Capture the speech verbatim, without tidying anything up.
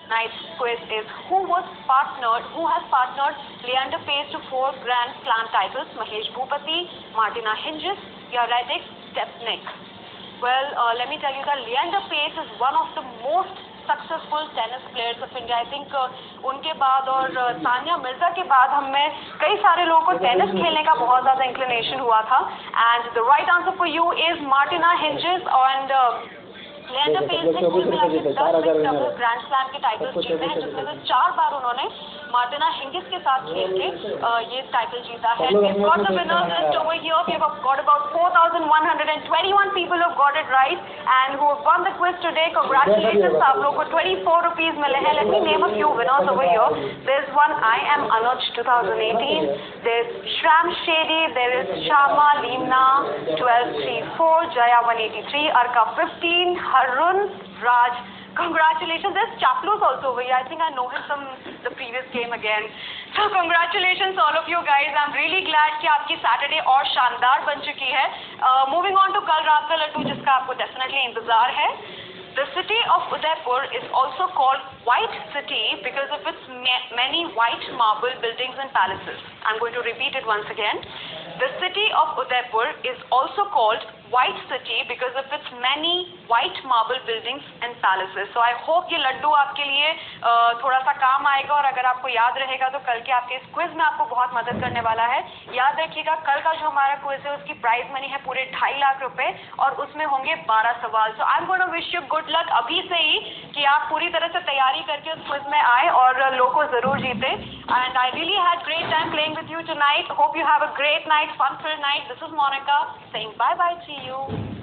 night's quiz is who was partnered, who has partnered Leander Pace to four Grand Slam titles? Mahesh Bhupati, Martina Hingis, Radek Stepnik. Well, uh, let me tell you that Leander Pace is one of the most successful tennis players of India. I think उनके बाद और Sania uh, Mirza के बाद हमें कई सारे लोगों को टेनिस खेलने का बहुत ज़्यादा इंक्लिनेशन हुआ था. And the right answer for you is Martina Hingis. And Leander Paes ने कुल मिला के दस ग्रैंड स्लैम के टाइटल्स जीते हैं, जिसमें से चार बार उन्होंने मार्टिना हिंगिस के साथ खेल के uh, ये टाइटल जीता है. We've got the winners list over here. We've got about four thousand one hundred twenty-one people who've got it right and who have won the quiz today. Congratulations, आप लोगों को twenty-four rupees मिले हैं. Let me name a few winners over here. There's one I am Anuj twenty eighteen. There's Shram Shady. There is Shama Limna twelve thirty-four. Jaya one eighty-three. Arka fifteen. Harun Raj. Congratulations. There's Chaplus also over here. I think I know him from the previous game again. So congratulations all of you guys. I'm really glad कि आपकी Saturday और शानदार बन चुकी है. uh, Moving on to कल रात का लड्डू जिसका आपको definitely इंतजार है. The city of Udaipur is also called White City because of its ma many white marble buildings and palaces. I'm going to repeat it once again. The city of Udaipur is also called White City because of its many white marble buildings and palaces. So I hope ये लड्डू आपके लिए uh, थोड़ा सा काम आएगा और अगर आपको याद रहेगा तो कल के आपके इस क्विज में आपको बहुत मदद करने वाला है. याद रखिएगा कल का जो हमारा क्विज है उसकी प्राइज मनी है पूरे ढाई लाख रुपए और उसमें होंगे बारह सवाल. So I'm going to wish you good luck अभी से ही कि आप पूरी तरह से तैयारी करके उस क्विज में आए और लोको जरूर जीते. And I really had great time playing with you tonight. Hope you have a great night, fun-filled night. This is Monica saying bye-bye to you.